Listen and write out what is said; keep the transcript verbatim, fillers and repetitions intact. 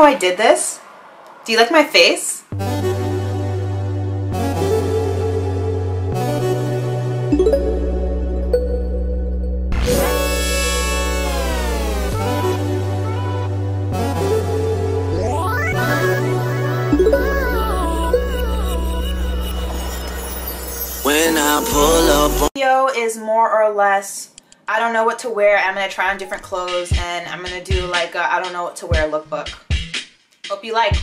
how I did this? Do you like my face? When I pull up, video is more or less, I don't know what to wear. I'm gonna try on different clothes and I'm gonna do like I don't know what to wear lookbook. Hope you like.